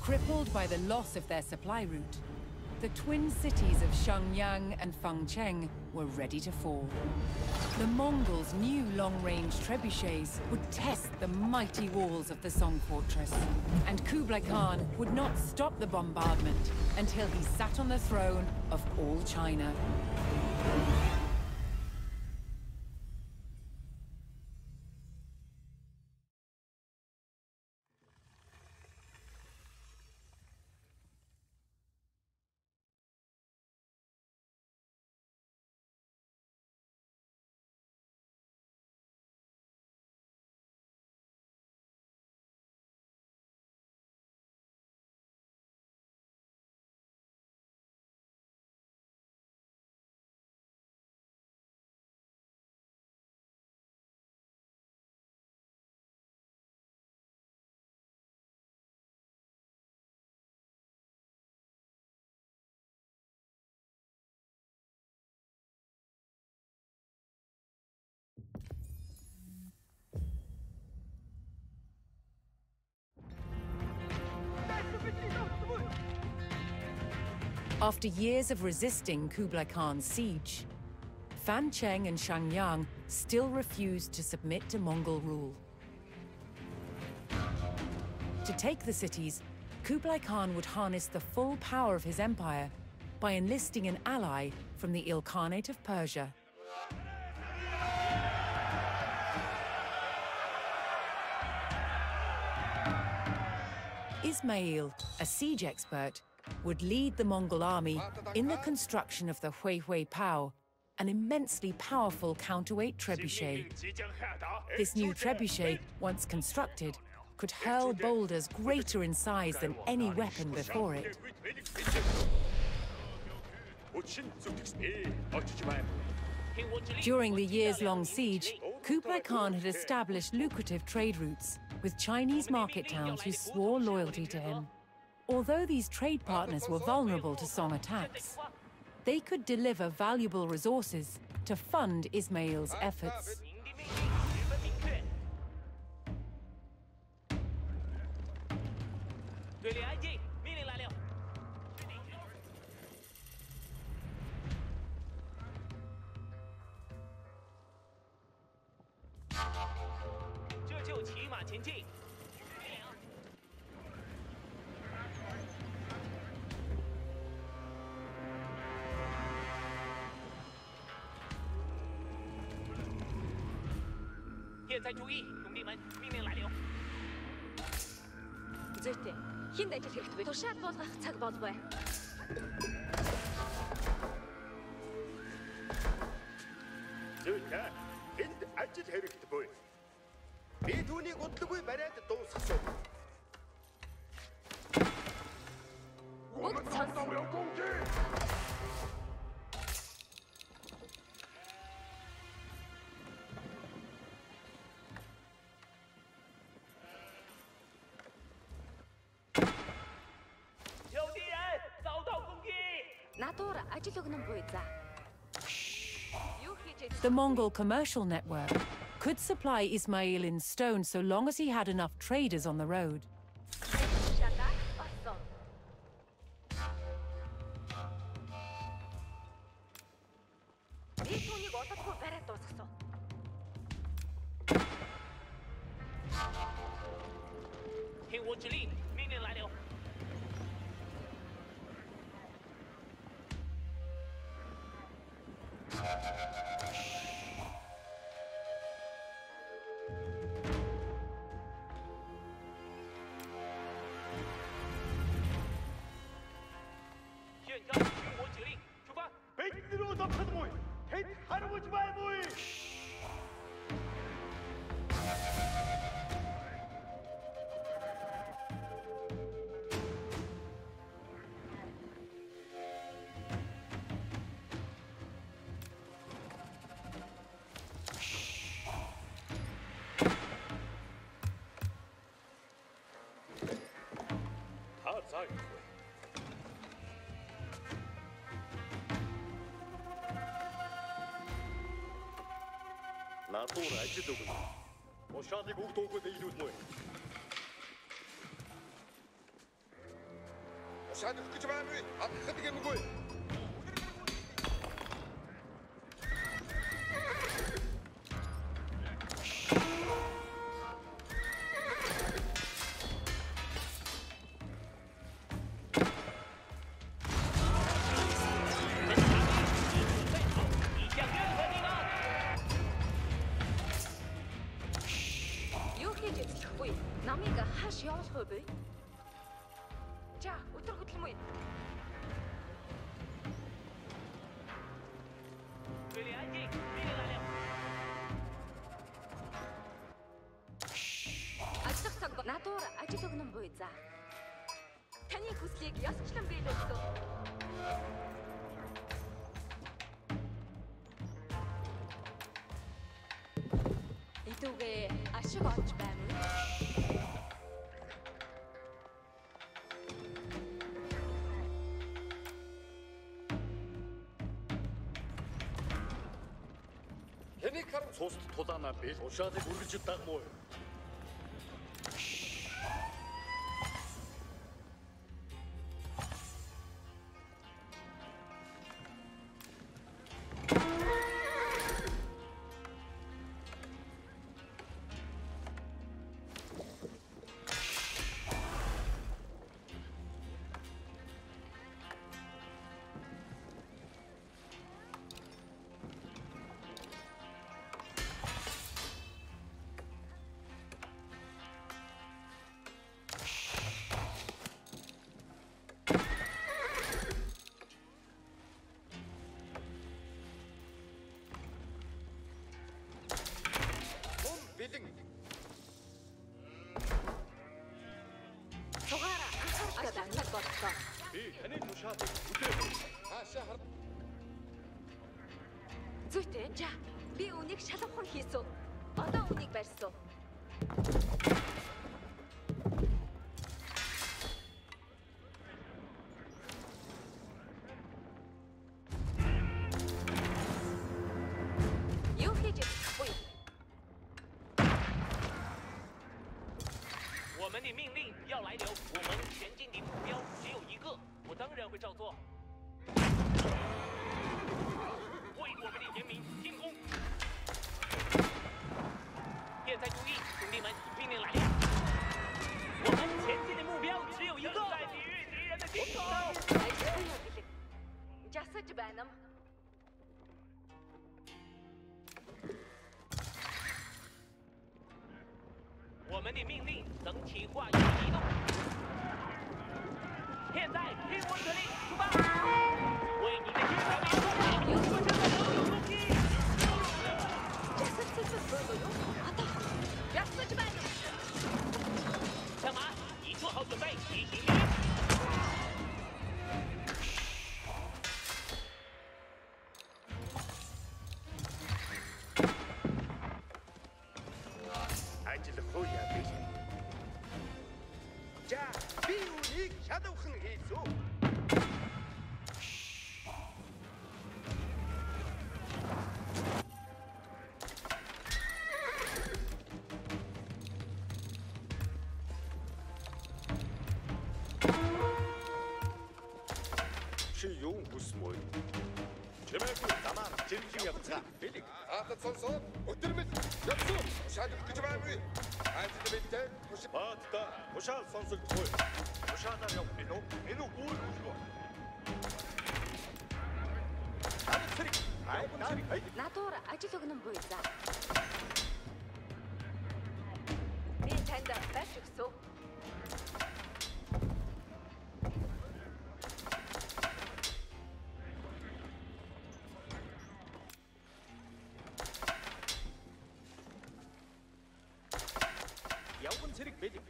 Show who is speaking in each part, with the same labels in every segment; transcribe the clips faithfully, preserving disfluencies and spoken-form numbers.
Speaker 1: Crippled by the loss of their supply route, the twin cities of Xiangyang and Fangcheng were ready to fall. The Mongols' new long-range trebuchets would test the mighty walls of the Song fortress, and Kublai Khan would not stop the bombardment until he sat on the throne of all China. After years of resisting Kublai Khan's siege, Fangcheng and Xiangyang still refused to submit to Mongol rule. To take the cities, Kublai Khan would harness the full power of his empire by enlisting an ally from the Ilkhanate of Persia. Ismail, a siege expert, would lead the Mongol army in the construction of the Huihui Pao, an immensely powerful counterweight trebuchet. This new trebuchet, once constructed, could hurl boulders greater in size than any weapon before it. During the years-long siege, Kublai Khan had established lucrative trade routes with Chinese market towns who swore loyalty to him. Although these trade partners were vulnerable to Song attacks, they could deliver valuable resources to fund Ismail's efforts.
Speaker 2: Зүйтэй. Хинд ажил хэрэгтэй вэ? Тушаал болгох цаг болов.
Speaker 3: Зүйтэй. Энд ажил хэрэгтэй буй. Би түүнийг удалгүй бариад дуусгасан.
Speaker 2: Бүгд сонсоо.
Speaker 1: The Mongol commercial network could supply Ismail in stone so long as he had enough traders on the road.
Speaker 3: Надуур ажил өгнө. Ушаалыг үг дуугүй илүүл мө. Ушаад өгөх гэж байна уу? Хатхад гэмгүй.
Speaker 2: Намыг хааш явуулах вэ? За, өдөр хөдлөм үү? Ажлах цаг надуур ажил өгнөн буй за. Таны хүслийг ёсчлон биелүүлсэн. Итүгээ ашиг олж байна уу?
Speaker 4: Хэнийг харан цуст тулаанаа бил ушаалыг үргэлж дагмуу.
Speaker 3: Бэлэн.
Speaker 2: Сугаараа анхаарал татах боллоо.
Speaker 4: Би таны ушаалыг үдээ.
Speaker 3: Хаашаа хар.
Speaker 2: Зүйтэй. За, би үнийг шалгахын хийсэн. Одоо үнийг барьсан. Юу хийж чадахгүй?
Speaker 5: 我们的命令要来了，我们前进的目标只有一个，我当然会照做。为我们的人民进攻！现在注意，兄弟们，命令来了，我们前进的目标只有一个，在抵御敌人的进攻。
Speaker 2: Жасаж байна юм.
Speaker 5: 我们的命令整体化与移动。现在听我指令，出发！为你的军团民众有所上的所有攻击。
Speaker 2: Жасаж байна юу? Одоо жасаж байна.
Speaker 5: 干嘛？你做好准备，进行敌。
Speaker 3: Ажил хөөе би. За, би үнийг шалгахын хийсэн.
Speaker 4: Чи юу хүсмөө? Чимээгүй замаар жиргэн явцгаа. Бэлэг.
Speaker 3: Хаахад сонсоо. Өтөрмөл. Явсан. Ушаад өгөх гэж байна уу? Ажил бэлтээ.
Speaker 4: Баатта ушаал сонсогдохгүй. Ушаалаар яв минь үү? Энэ үгүй юу? Амцрик. Ай, ай.
Speaker 2: Надуур ажил өгнөн буй за. Би танд барьж өгсөн.
Speaker 4: Явган цэрэг бэлэг.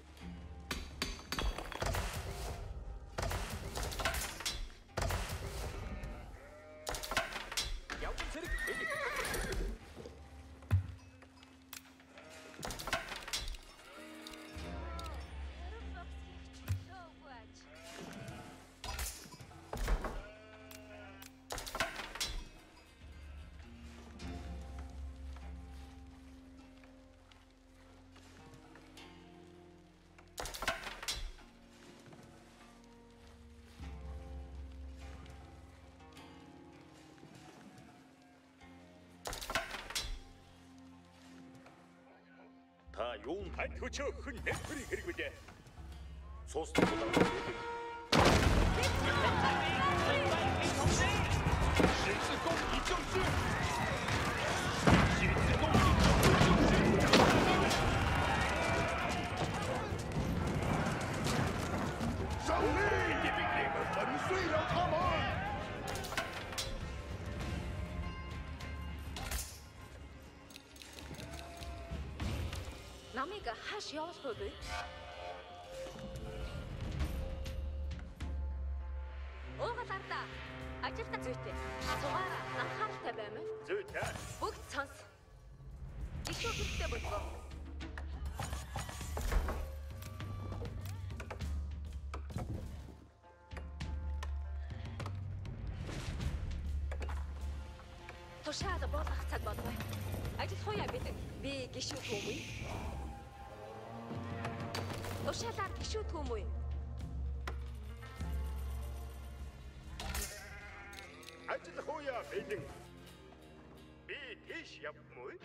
Speaker 4: Явган цэрэг бэлэг. Та юун
Speaker 3: Ань төчөө хүн нэвтрийг хэрэг мэдээ.
Speaker 4: цусны удаан.
Speaker 5: 十字弓一就是，十字弓一就是。
Speaker 3: 胜利的命令粉碎了他们。
Speaker 2: Намайг хааш явуулах вэ? Уугалаардаа ажилтаа зүйтэй. Цугаараа анхааралтай баймаа.
Speaker 3: Зүйтэй.
Speaker 2: Бүгд сонс. Ишүү хэрэгтэй болов. Тушаал болох цаг болов. Ажил хуяа бидэг. Би гişүү түүмүй. Тушаалаар гişүү түүмүй.
Speaker 3: Ажил хууя бэлэн. Би тийш явмуу.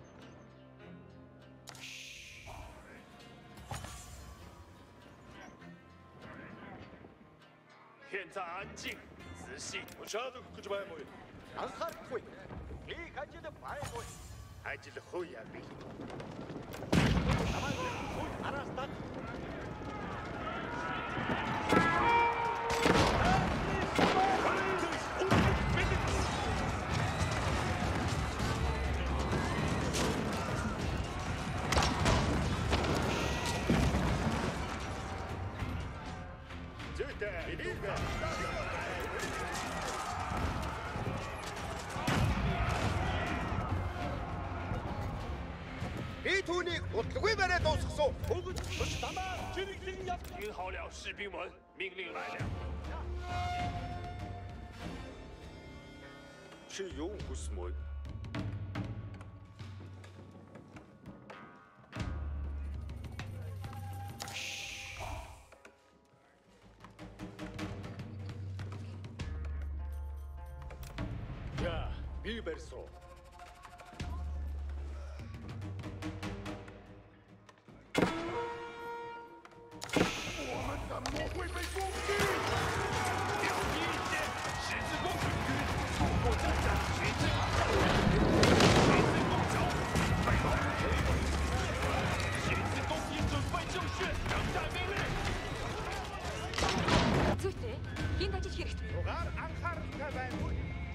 Speaker 4: Хэнцэ анжин. Зэши. Ушаад гэж баймуу.
Speaker 3: Анхаарахгүй. Их ажил баймуу. Ажил хууя бэлэн.
Speaker 4: Намайг хүй араас тат.
Speaker 3: Би түүнийг удалгүй бариад дуусгасан.
Speaker 4: 不是他们，这里人要听好了，士兵们，命令来了。是勇武士们。
Speaker 3: Ja, Bilberso.
Speaker 2: Зүйтэй. Хинт ажил хэрэгтэй.
Speaker 3: Угаар анхааралтай байна.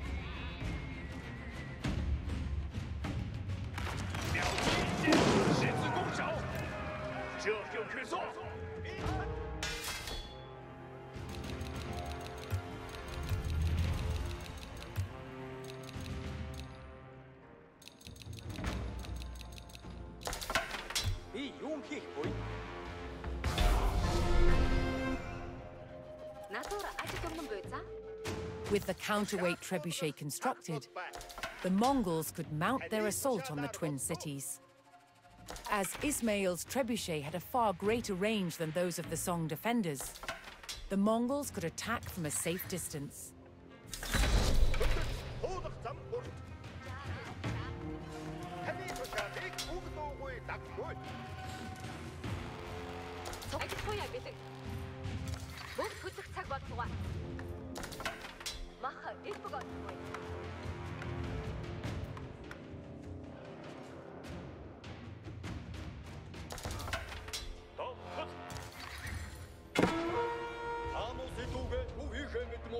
Speaker 4: 了解一些十字弓手，这就可做。
Speaker 3: Би юу хийх вэ?
Speaker 2: Надуур ажил өмнө буйзаа.
Speaker 1: With the counterweight trebuchet constructed, the Mongols could mount their assault on the Twin Cities. As Ismail's trebuchet had a far greater range than those of the Song defenders, the Mongols could attack from a safe distance.
Speaker 3: Хуулах зам бүрт. Таны тушаалыг бүгд уугүй даггүй.
Speaker 2: Ажил хуяа бэлэг. Бүгд хөдлөх цаг болцгоо. Маха элбэг олгүй.
Speaker 4: Амус итүүгээ юу хийхээ мэдмүү.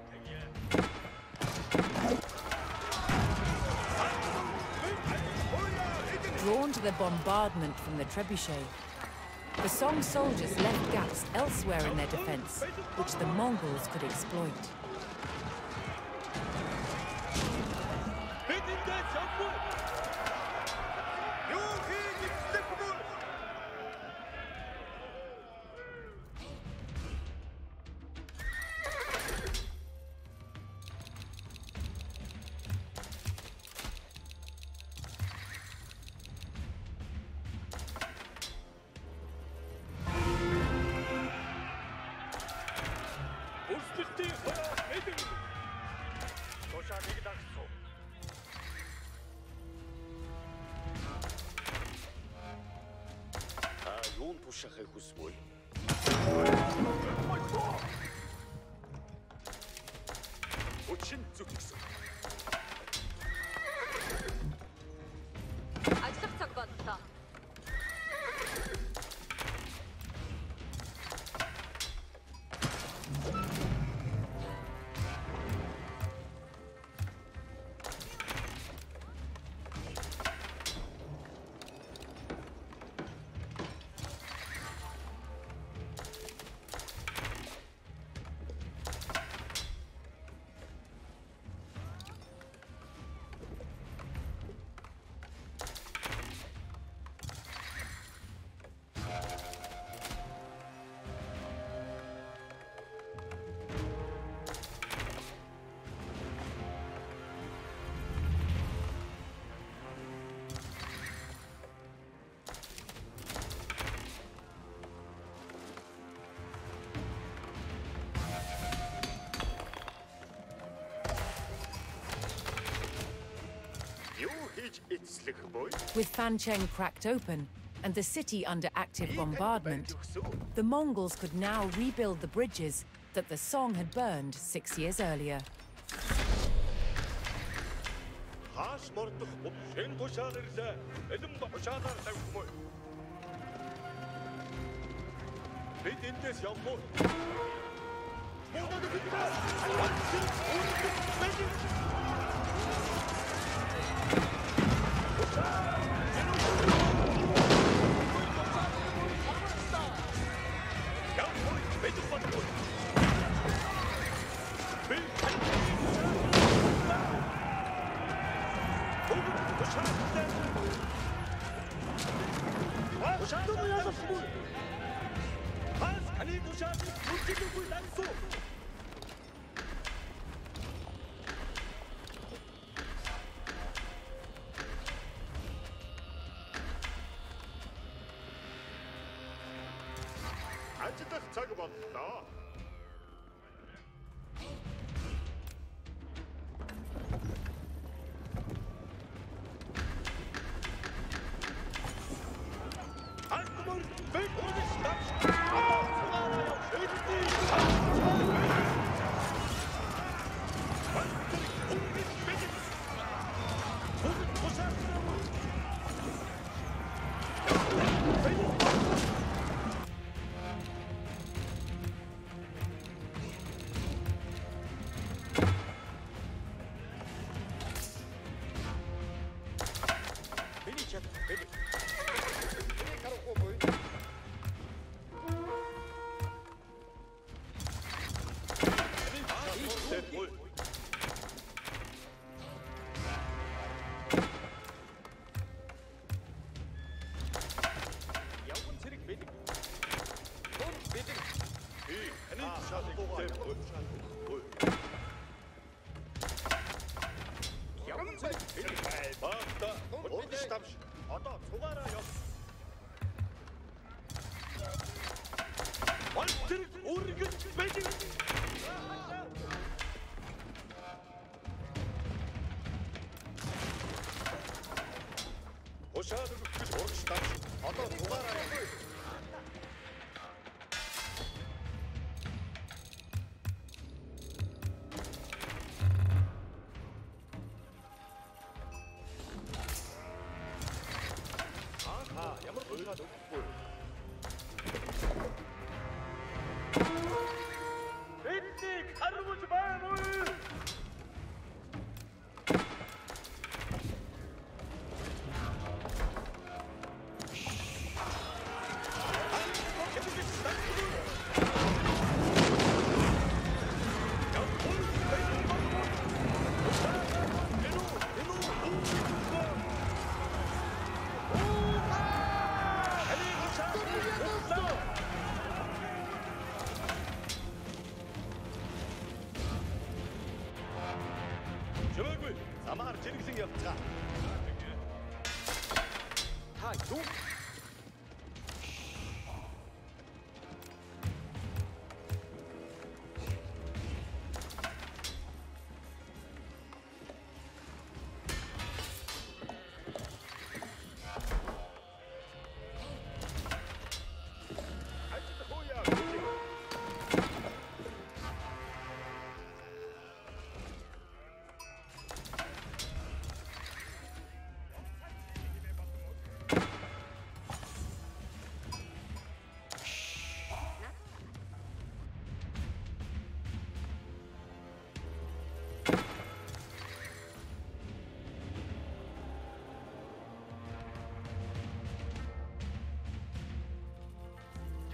Speaker 1: Drawn to the bombardment from the trebuchet, the Song soldiers left gaps elsewhere in their defense, which the Mongols could exploit.
Speaker 3: Юу хийж идэггүй.
Speaker 4: Устдтын хараа
Speaker 3: тушаахыг хүсвэл өчн зүгтгсэн.
Speaker 2: Ажиллах цаг боллоо.
Speaker 1: With Fancheng cracked open and the city under active bombardment, the Mongols could now rebuild the bridges that the Song had burned six years earlier.
Speaker 3: Ажиллах цаг боллоо.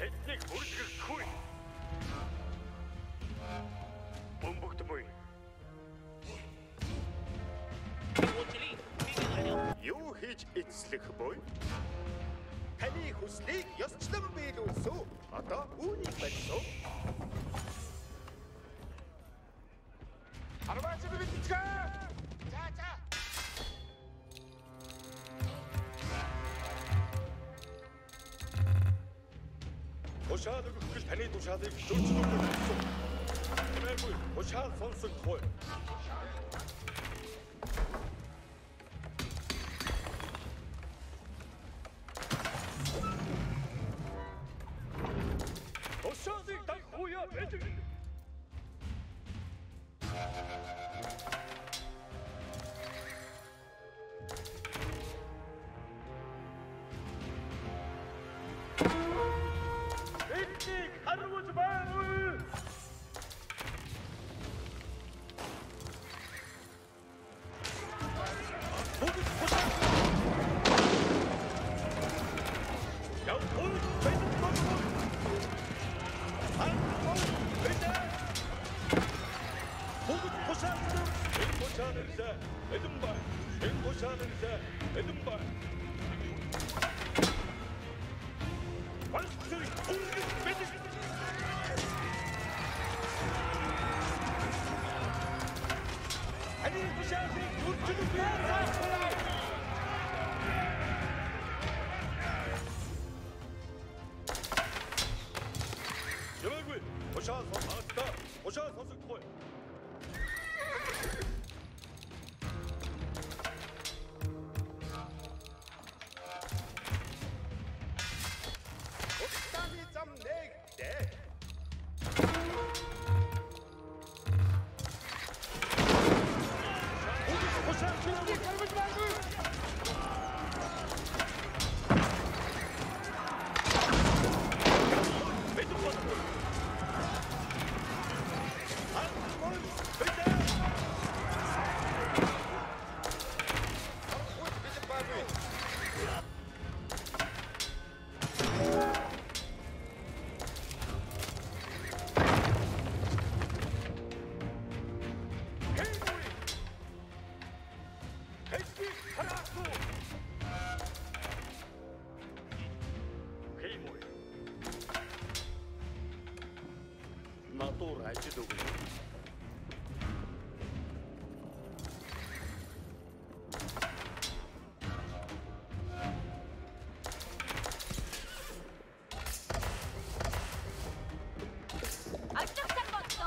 Speaker 4: Тэднийг бүрдгэлгүй. Бомбогт буй. Юу хийж эцлэх буй? Таны хүслийг ёсчлон биелүүлсүү. Одоо үүнийг барьсуу. Арваач бэлтгэе. За за. Тушаал өгөх таны тушаалыг зөрчилж өгсөн. Тэргүй тушаал сонсогдохгүй. Тушаалыг тахуя байдаг. Эднийг харуулж байвал бүгд тушаал. Яв хөл байдаг болов. Хан байдаг. бүгд тушаал. Энэ тушаалынсаа эдэн бай. Энэ тушаалынсаа эдэн бай. Валцыг бүгд байдаг. Они тушаалыг зөрчилж байна. Ямаггүй тушаал сонсогдоо. Тушаал сонсогдохгүй.
Speaker 3: Таны зам нэгдээ.
Speaker 4: Тушаал бүгд гаргаж байгаагүй. Мэдэн болов. Хан бол байдаг.
Speaker 3: Хөөд бид баагүй.
Speaker 4: Хеймуй. Хеймуй хараасуу. Хеймуй. Натур ажид өгнө.
Speaker 2: Ажигтай боллоо.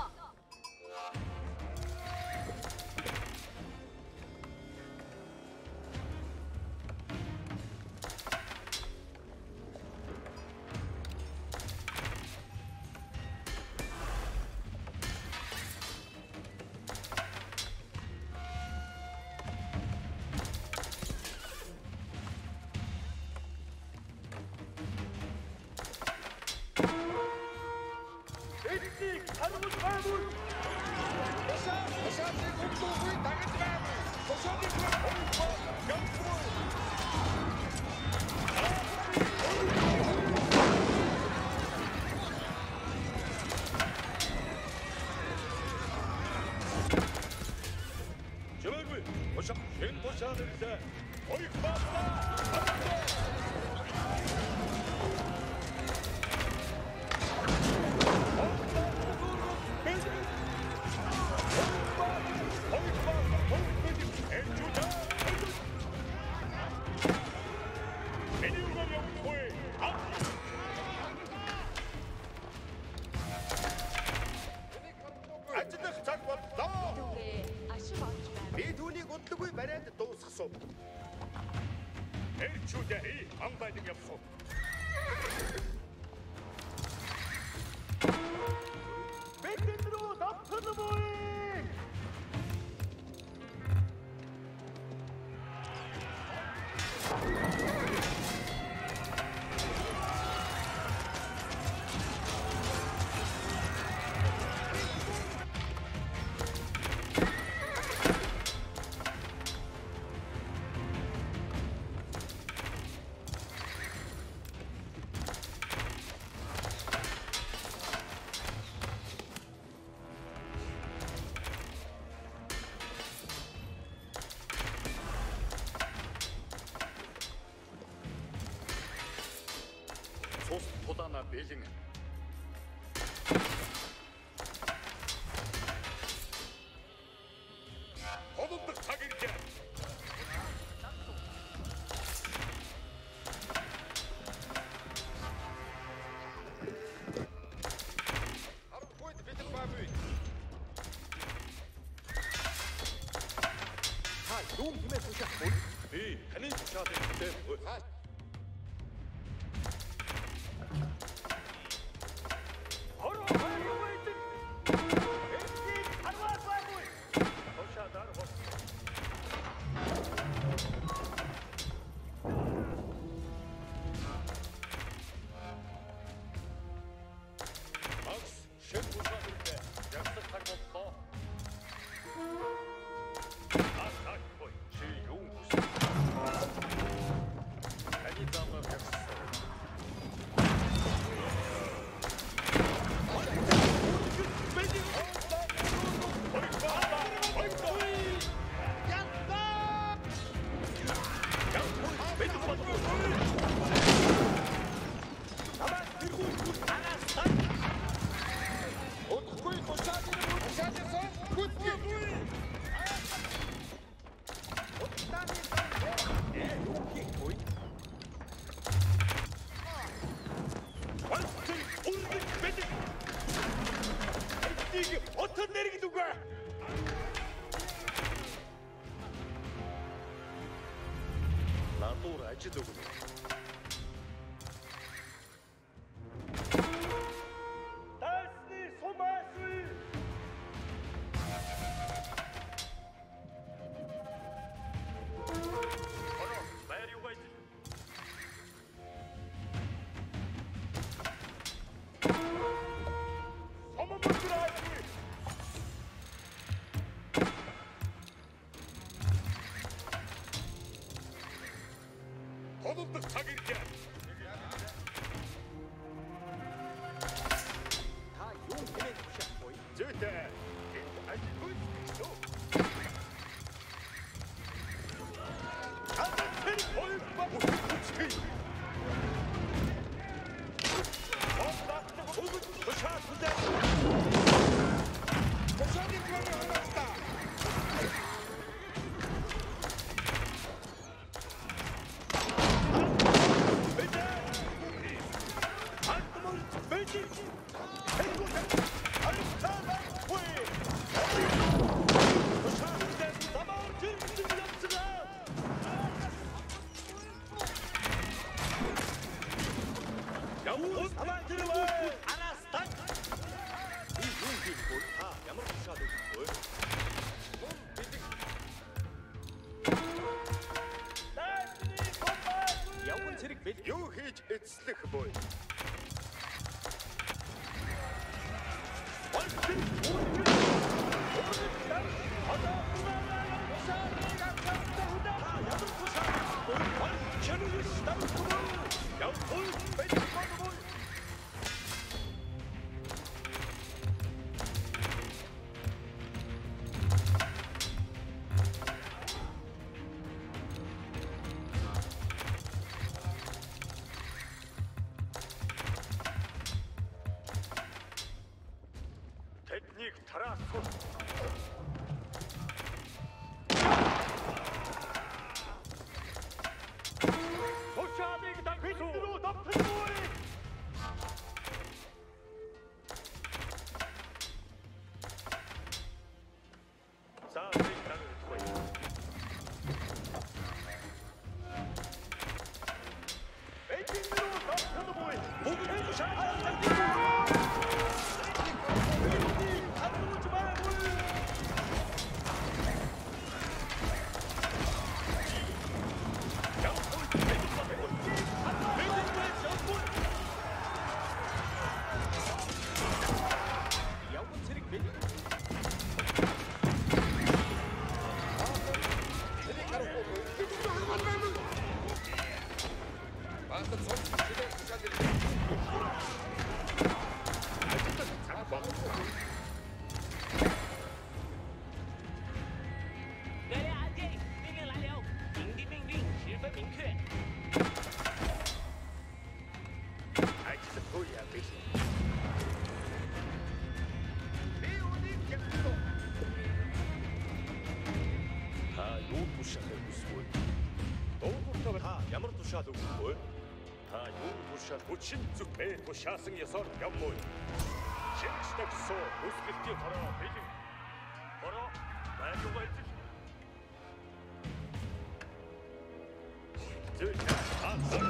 Speaker 4: Эднийг харуулж байвал
Speaker 3: Тушаал, тушаалыг өгдөггүй дагаж байна. Тушаалыг өгөхгүй. Янзгүй.
Speaker 4: Чимээгүй тушаал энэ тушаалынсаа ойг баблаа.
Speaker 3: Ажиллах цаг боллоо.
Speaker 2: Түгээ ашиг олж байна.
Speaker 3: Би түүнийг удалгүй бариад дуусгасан.
Speaker 4: Эрчүүдээ амбайдаг явсан. Бэдэн рүү давтал буй.
Speaker 3: Сус тулаана бэлэн. Холбог цаг ирлээ. Архойд бэлэн баагүй. Та юм хэмээн тушаах бол би таны тушаад ирсэн.
Speaker 4: 어떤 내리기 누가?
Speaker 3: Надуур ажил өгнө.
Speaker 4: Тасны сумасгүй. Оно байр юугаа ич. Сомон бүсраагүй. Холбог цаг ирлээ.
Speaker 3: Та юм хэмээн тушаахгүй. Зүйтэй. Энд ажил үзчихсэн.
Speaker 4: Хатан тэр холбог бүсгүй. Холбог бүгд тушаад хүлээ. Тушаадын планы хараалтаа.
Speaker 3: Юу хийж эцлэх буй?
Speaker 4: Тэднийг тараасгүй. Тушаадыг давхиж руу давтахгүй. За нэг тагтгүй. Эдгээр рүү давтахгүй. Бүгд тушаад давтахгүй.
Speaker 3: Баатар цогц хилээ тушаад ирлээ. Ажилтан 소야 베이징. Би үнийг ягтуу.
Speaker 4: Та юу тушаахыг хүсвэл дуугартаа та ямар тушаал өгөх вэ? Та юу тушаал хүчин зүгтээ тушаасан ёсоор юм уу? Шинжтэй гэсэн хүсгэлтийн хороо бэлэн. Хороо байгаад байж. Зөв таасан.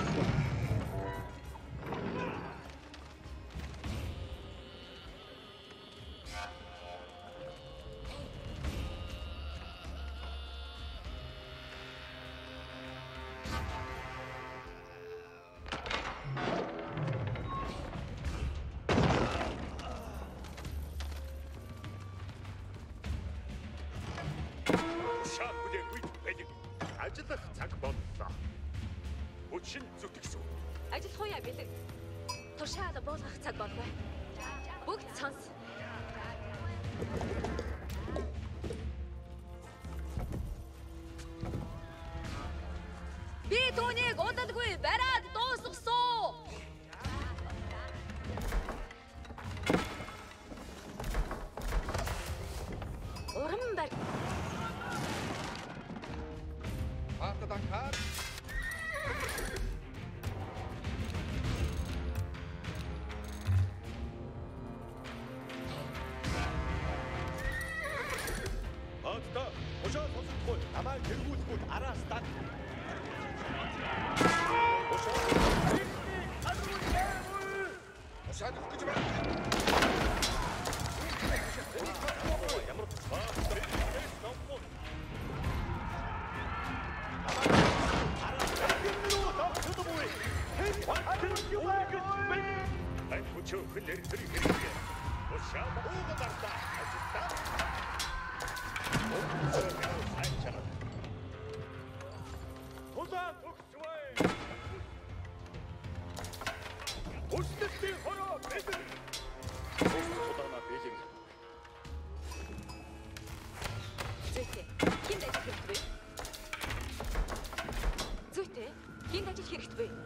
Speaker 3: Ажиллах цаг боллоо. Хүчин зүтгэсэн.
Speaker 2: Ажил хуяа бэлэг. Туршаал буулгах цаг болов. Бүгд сонс. Би түүнийг удалгүй бариад дуусгасан. Уран бар.
Speaker 3: Артадан хаар.
Speaker 4: Аатта ушаа сонсохгүй намайг тэргүүлэхгүй араас тань. Ушаа.
Speaker 3: Ушаа гэж байна.
Speaker 4: Ямар баа. Ай хүчөө хөлөр төрийг хэрэглээ. Ушаа ууга барта. Ажилтаа. Тулаа төгсвэй. Өстөстэй хороо бэлэн. Тулаана бэлэн.
Speaker 2: Зүйтэй. Хинд ажил хэрэгтэй вэ? Зүйтэй. Хинд ажил хэрэгтэй вэ?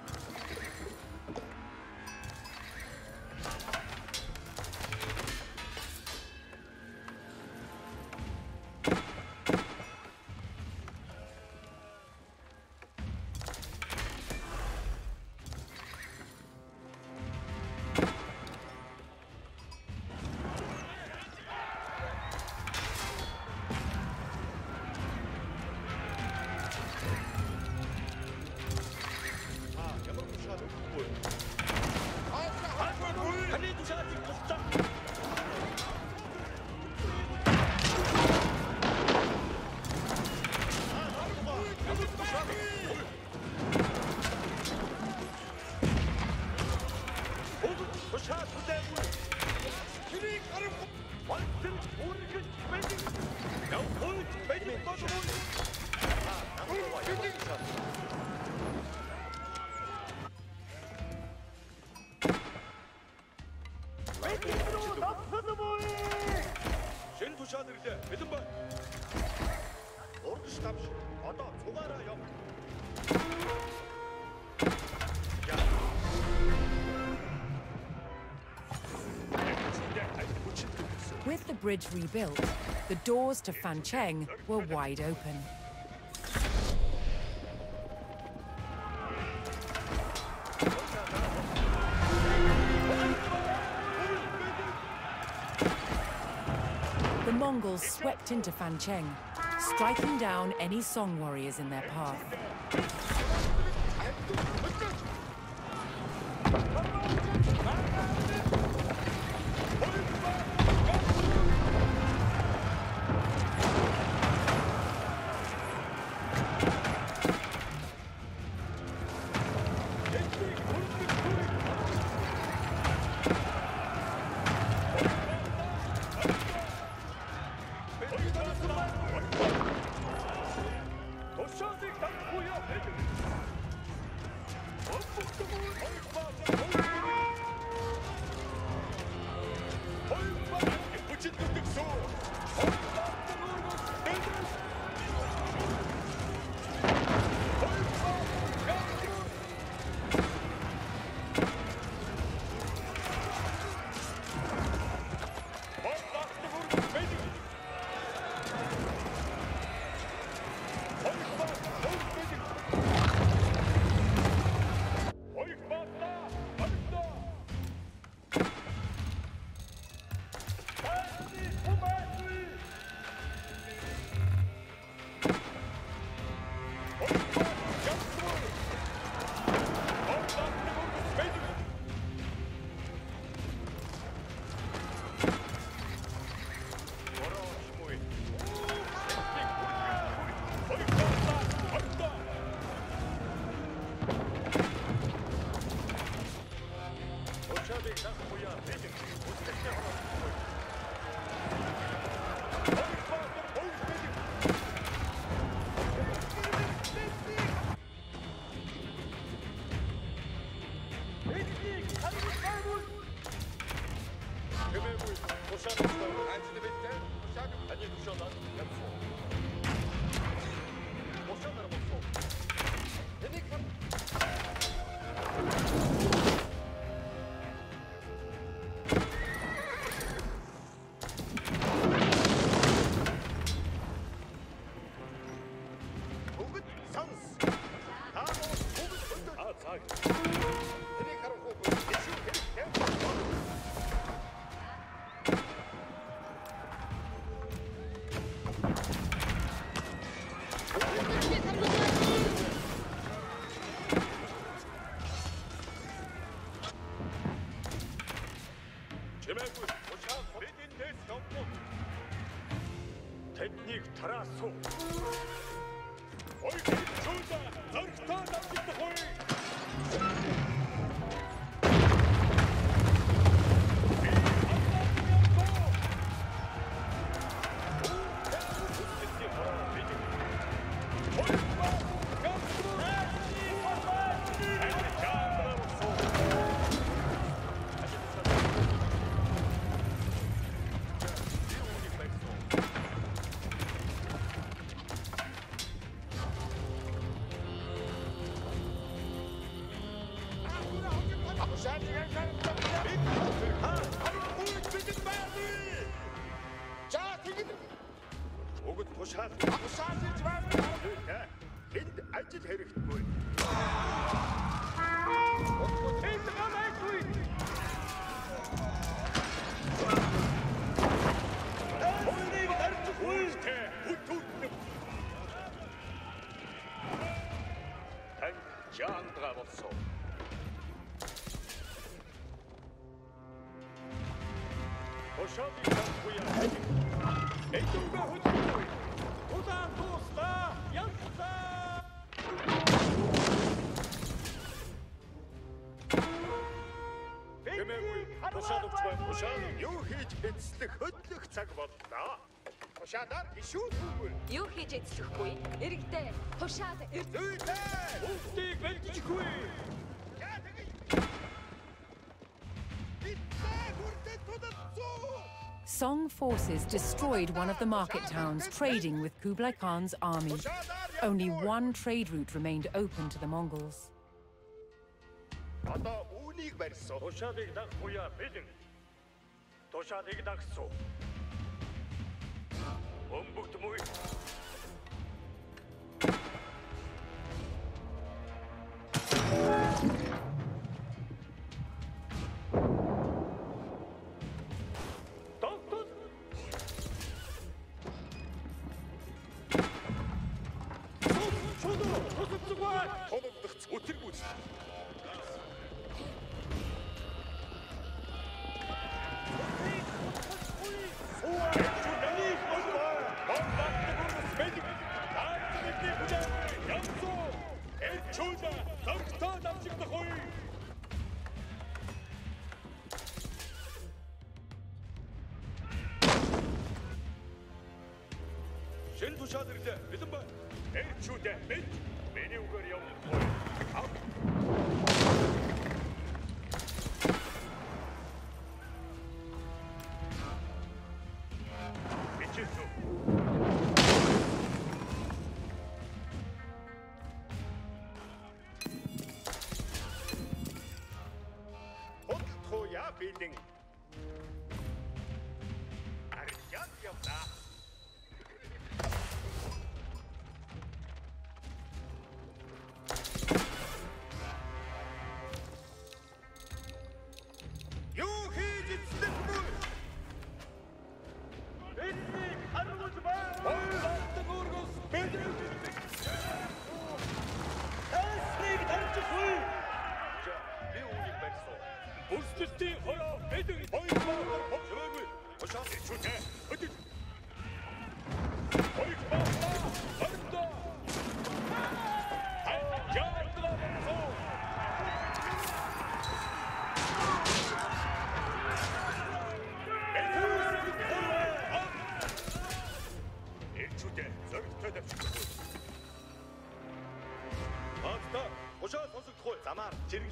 Speaker 4: Шин тушаал ирлээ. Бэлэн бай.
Speaker 3: Урдч тавш. Одоо цугаараа яв.
Speaker 1: With the bridge rebuilt, the doors to Fancheng were wide open. The Mongols swept into Fancheng, striking down any Song warriors in their path.
Speaker 4: 도시락이 낙후야 매직 도시락이 하나 Тэднийг тараасуу. Ой, чууда, зөргтөө давчих хой.
Speaker 2: Юу хийж эзлэхгүй? Эрэгтэй тушаад эрд.
Speaker 4: Өвдгийг бэлтгэхгүй.
Speaker 1: Song forces destroyed one of the market towns trading with Kublai Khan's army. Only one trade route remained open to the Mongols.
Speaker 3: Одоо үүнийг барьсан.
Speaker 4: Тушаалыг дагахуя бэлэн. Тушаалыг дагсуу. Өмбөгт мүй. Доктор. Чудо, хөсөцгөө. Томогдох өтөргүүц. Шин тушаал ирлээ. Бэлэн ба. Эрчүүдэ мэд. Миний үгээр явна. Ав. Бичээсүү. Хотлхоо яа бэлэн. Арьяд явна.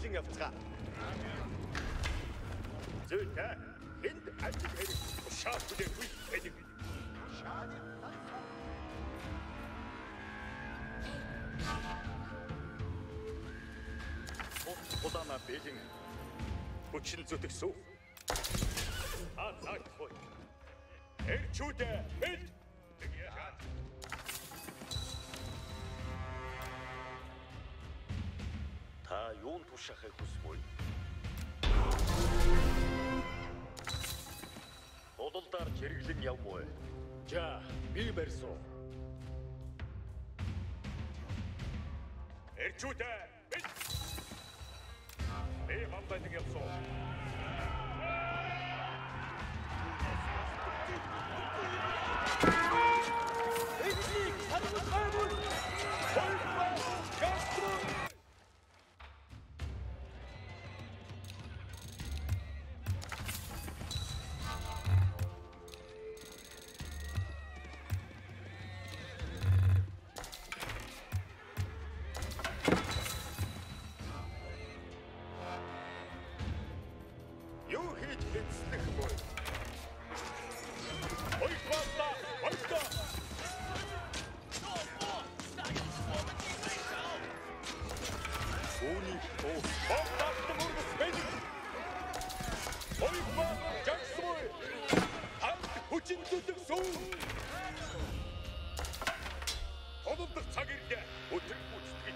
Speaker 3: чиглэн явцгаа. Зүйтэй энд ажил хэрэг шаад бүлэхгүй байдаг. Улаана бэлэн хүчин зүтгэсүү. Аа загтгүй. Эрчүүдэ бэл. Та юун тушаахыг хүсвэ? Одолдоор чиргэлэн явмаа. За, би барьсан. Эрчүүдэ бэл. Би хамбайдаг явсан. Эцэг харгуй харгуй. Холбоо гастрол. Юу хийж эцлэх вэ? Ой, бата, бата. Үүний оо, бата мөрөс бэлэг. Ой, бата, жагсгүй. Хамт хүчин зүтгэсүү. Одоодох цаг ирлээ. Өдөр гүйцэтгэе.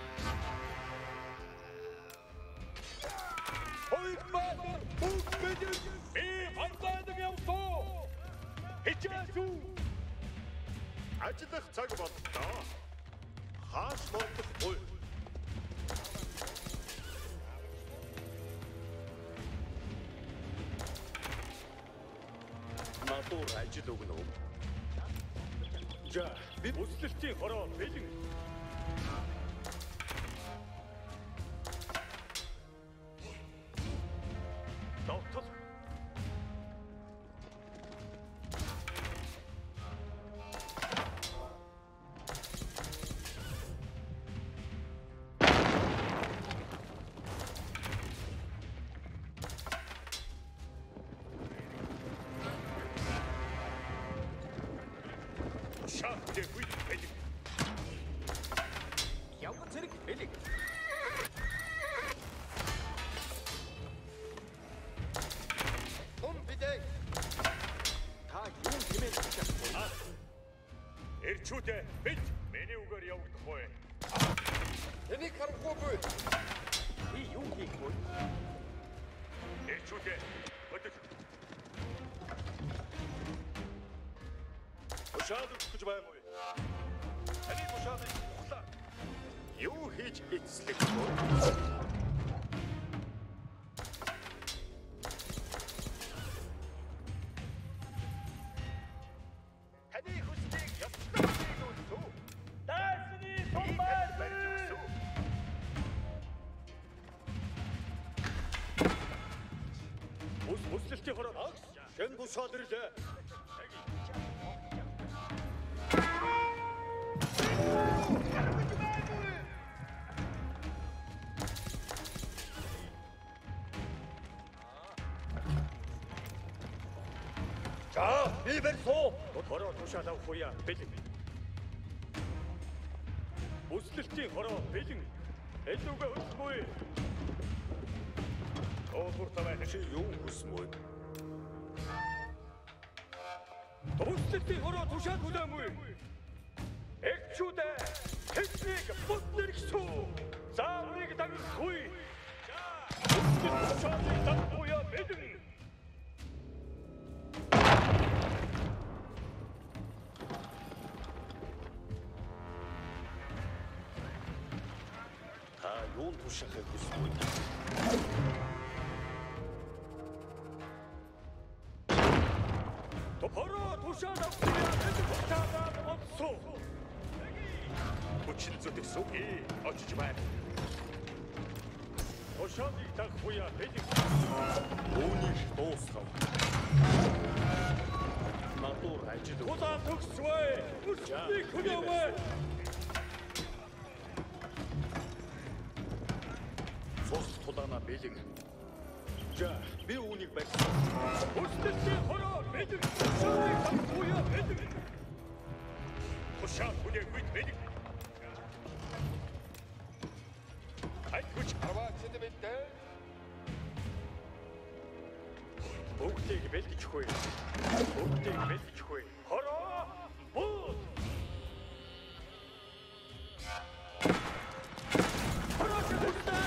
Speaker 3: Ой, бата, бүх бэлэг. Би хамтаадаг явсан. Хичээсүү. Ажиллах цаг боллоо. Хааш болдохгүй. Надад ажил өгнө үү? За, би өсөлтийн хороо бэлэн. Доктор. Шат дэвгүй бэлэг. Явган зэрэг бэлэг. Том бидэй. Та юун хэмээн чадахгүй. Эрчүүдэ бэл миний үгээр явагдах вэ? Энийг харахгүй. Би юу хийх вэ? Эрчүүдэ өдөр. Ушаад гэж байна уу? Ани ушаад ухлаа. Юу хийж эцлэх вэ? Таны хүслийг ёслох хийлүүлсэн. Даасны сумбай барьж өгсөн. Ус өслөлтийн хороо агс. Хэн бусаад ирлээ. 자, 이백소! 걸어 도시하다 호야 베징. 모슬티 걸어 베징. 에두가 웃모이. 어, буртавай чи юу хүсмөө? 모슬티 걸어 도시하다 호야무이. 액추대 техник буднэрхсүү. За, үрийг дагуулгүй. За, 모슬티 도시하다 호야 베징. Юун тушаахыг хүсвэ? Топороо тушаад авчихсан болсоо. Хүчин зүтгэсэн ээ очиж байна. Тушаадыг тахуя бэлэг. Үүнийг дуусгав. Надад ажил. Тулаан төгсвэ. Хүчний хөнөөвэ. Сус
Speaker 4: Судана бэлэг. За, би үүнийг барьсан. Өстөлтийн хороо бэлэг. Шүрийг хамтуяа бэлэг. Тушаал хүлээг үйт бэлэг. Айгууч аваад сэдвэнтэй. Бүгдийг бэлдэж хөөе. Бүгдийг бэлдэж хөөе. Хороо! Буу! Хороо чөлтөө!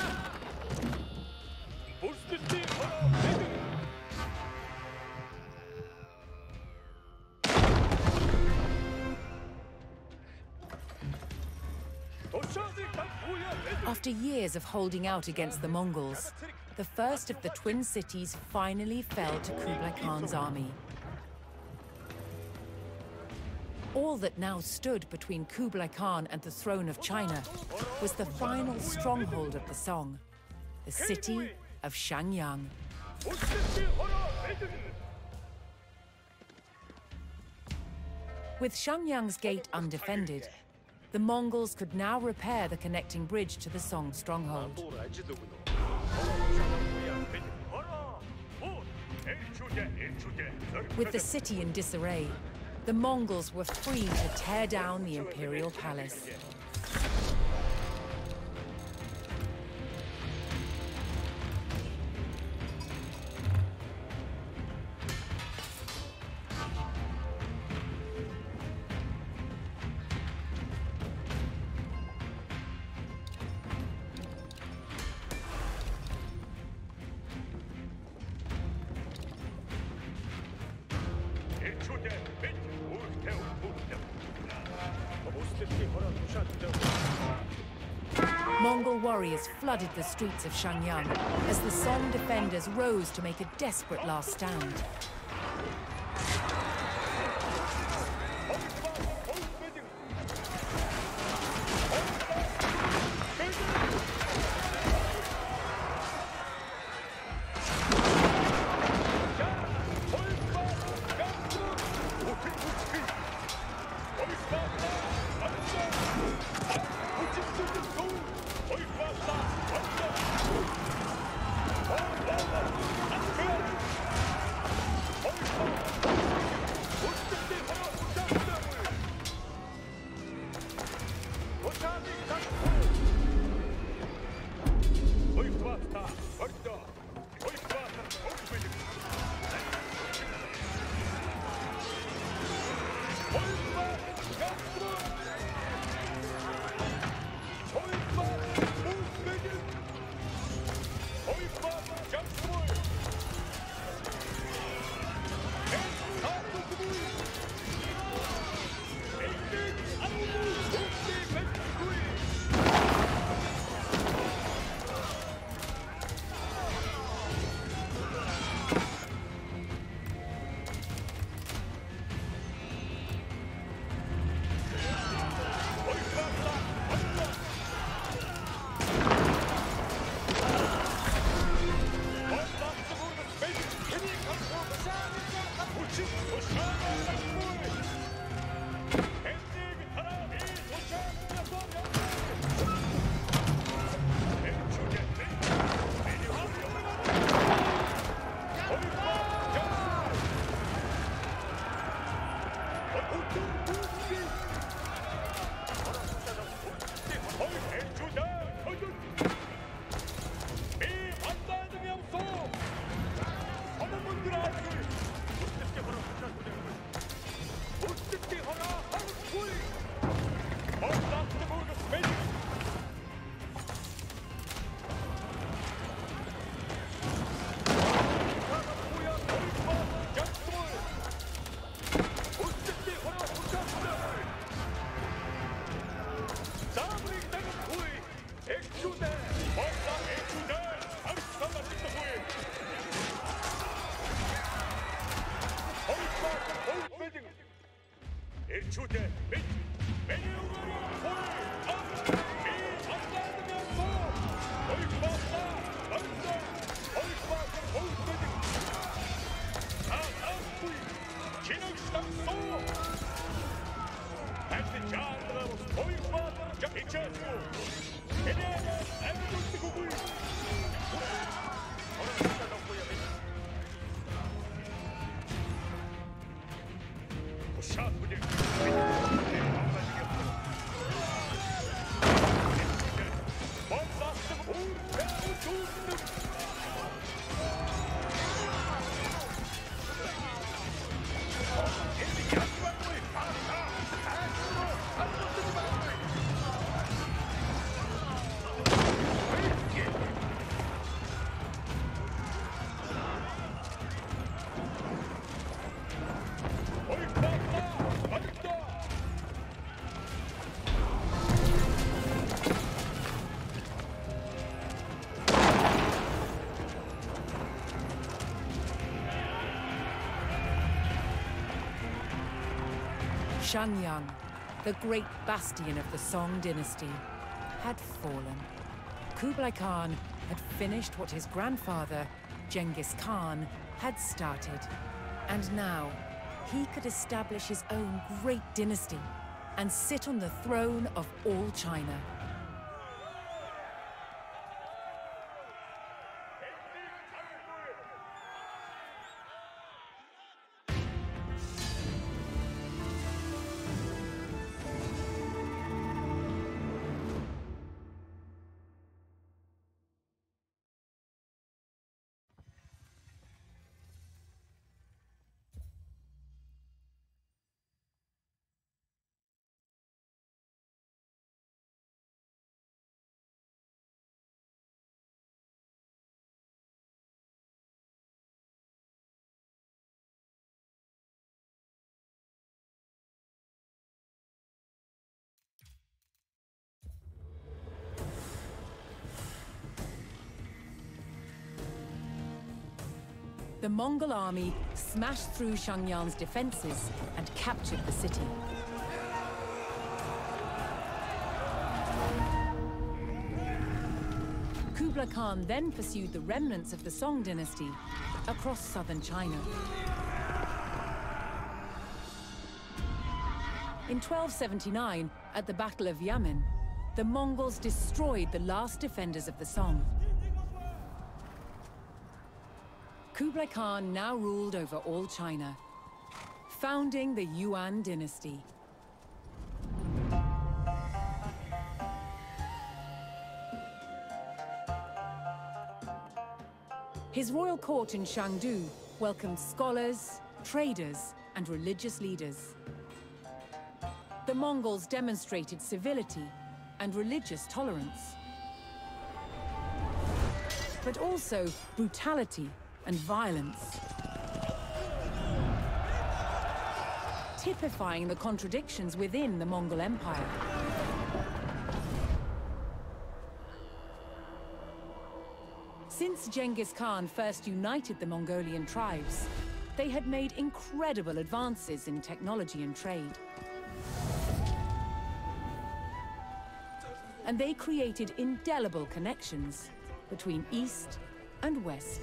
Speaker 4: Бүрстэлтийн хороо бэлэг!
Speaker 1: After years of holding out against the Mongols, the first of the Twin Cities finally fell to Kublai Khan's army. All that now stood between Kublai Khan and the throne of China was the final stronghold of the Song, the city of Xiangyang. With Xiangyang's gate undefended, the Mongols could now repair the connecting bridge to the Song stronghold. With the city in disarray, the Mongols were free to tear down the imperial palace. Mongol warriors flooded the streets of Xiangyang as the Song defenders rose to make a desperate last stand. Xiangyang, the great bastion of the Song dynasty, had fallen. Kublai Khan had finished what his grandfather, Genghis Khan, had started. And now, he could establish his own great dynasty and sit on the throne of all China. The Mongol army smashed through Xiangyang's defenses and captured the city. Kublai Khan then pursued the remnants of the Song dynasty across southern China. In twelve seventy-nine, at the Battle of Yamen, the Mongols destroyed the last defenders of the Song. Kublai Khan now ruled over all China, founding the Yuan dynasty. His royal court in Chengdu welcomed scholars, traders, and religious leaders. The Mongols demonstrated civility and religious tolerance, but also brutality and violence, typifying the contradictions within the Mongol Empire. Since Genghis Khan first united the Mongolian tribes, they had made incredible advances in technology and trade. And they created indelible connections between East and West.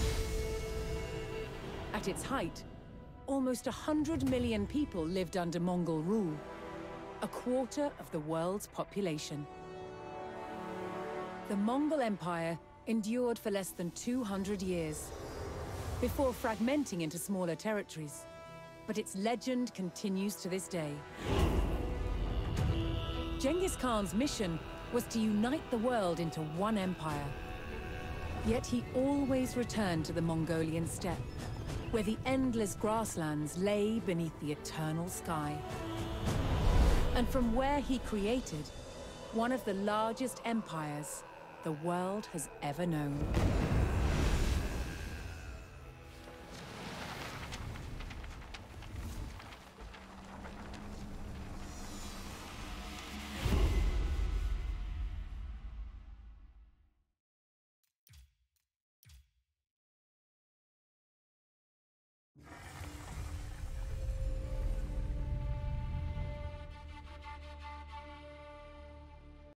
Speaker 1: At its height, almost a hundred million people lived under Mongol rule, a quarter of the world's population. The Mongol Empire endured for less than two hundred years, before fragmenting into smaller territories, but its legend continues to this day. Genghis Khan's mission was to unite the world into one empire. Yet he always returned to the Mongolian steppe, where the endless grasslands lay beneath the eternal sky. And from where he created one of the largest empires the world has ever known.